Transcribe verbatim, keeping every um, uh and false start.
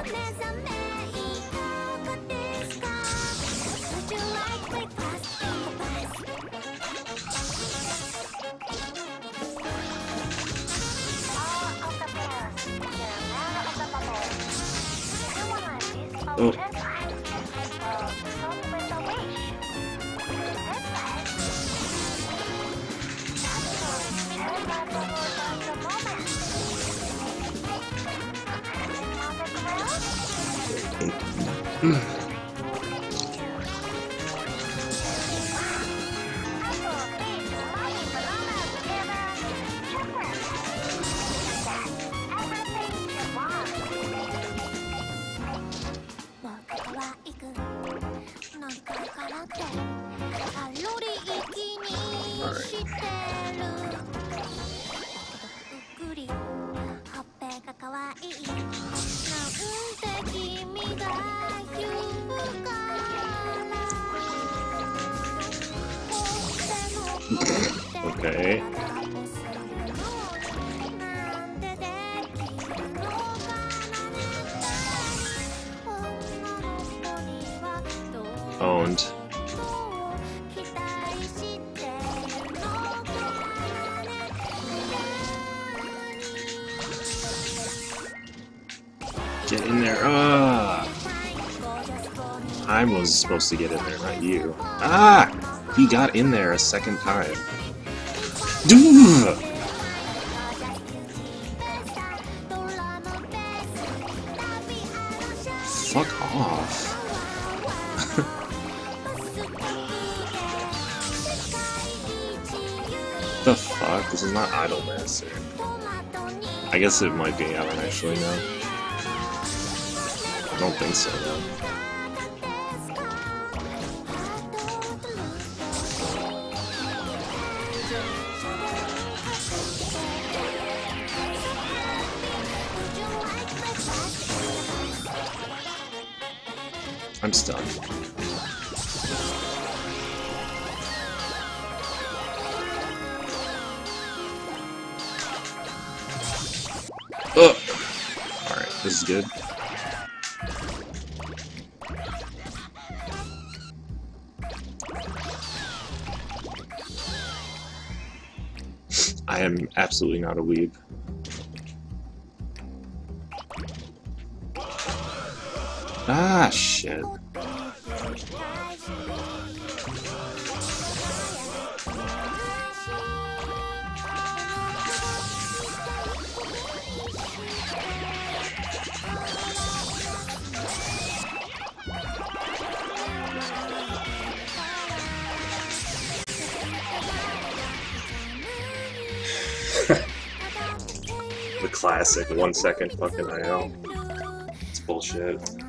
Oh. Okay. Owned. Get in there. Ah! I was supposed to get in there, not you. Ah! He got in there a second time. Dude! Fuck off. The fuck? This is not Idolmaster. I guess it might be, I don't actually know. I don't think so, though. I'm stunned. Oh! Alright, this is good. I am absolutely not a weeb. Ah, shit. The classic one second fucking I L. It's bullshit.